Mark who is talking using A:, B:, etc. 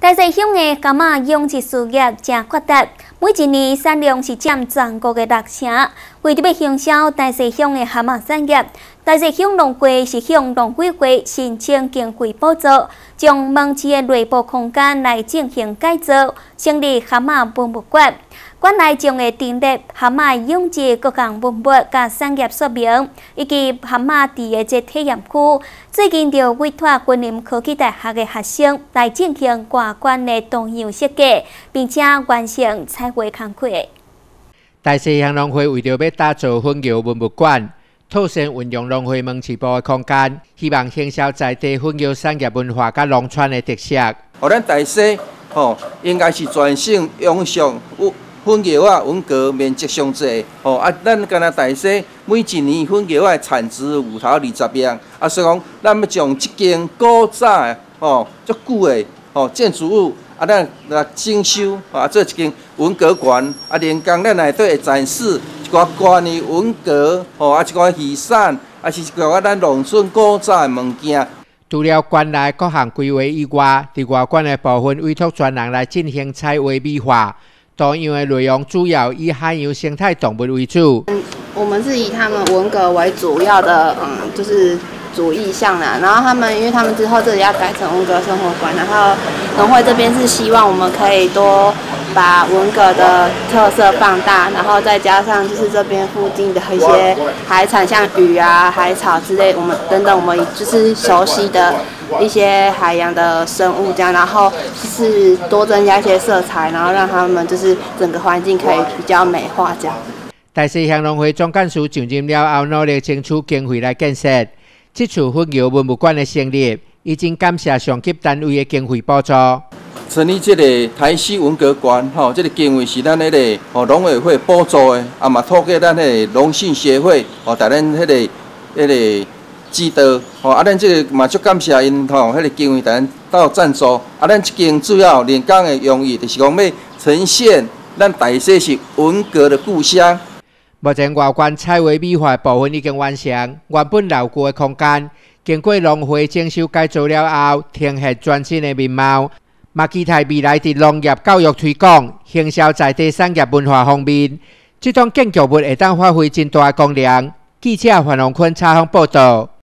A: 大西乡的柑仔养殖事业正发达，每一年产量是占全国的60%。为着要行销大西乡的柑仔产业，大西乡农会是向农委会申请经费补助，将门市的内部空间来进行改造，成立柑仔文物馆。馆内将会陈列柑仔养殖各项文物、甲产业说明，以及柑仔地的这体验区。最近就委托云林科技大学的学生来进行外观的多样设计，并且完成彩绘工课。
B: 大西乡农会为着要打造粉窑文物馆，妥善运用农会门市部的空间，希望行销在地粉窑产业文化甲农村的特色。
C: 咱大西应该是全省永续粉窑啊文革面积上济咱干那大西每一年粉窑的产值有头20样所以讲咱要将这间古早的足久的建筑物咱来整修做一间文革馆连同咱内底会展示一寡关于文革一寡遗产是一寡咱农村古早的物件。
B: 除了馆内各项规划以外，伫外馆的部分委托专人来进行彩绘美化。多样的内容主要以海洋生态动物为主。
D: 我们是以他们文革为主要的，就是主意向啦。然后因为他们之后这里要改成文革生活馆，然后农会这边是希望我们可以多把文革的特色放大，然后再加上就是这边附近的一些海产，像鱼啊、海草之类，我们就是熟悉的一些海洋的生物这样，然后就是多增加一些色彩，然后让他们就是整个环境可以比较美化这样。
B: 大西乡农会总干事上任了后，努力争取经费来建设。这次粉窑文物馆的成立，已经感谢上级单位的经费补助。
C: 成立这个台西文革馆，这个经费是咱那个农委会补助的，嘛透过咱那个农信协会，带咱那个指导，咱这个嘛足感谢因那个经费带咱到赞助。咱这间主要练工的用意，就是讲要呈现咱大西是文革的故乡。
B: 目前外观彩绘美化部分已经完成，原本老旧的空间经过农会整修改造了后，呈现全新的面貌。嘛期待未来伫农业教育推广、行销在地产业文化方面，这种建筑物会当发挥真大的功能。记者范宏坤采访报道。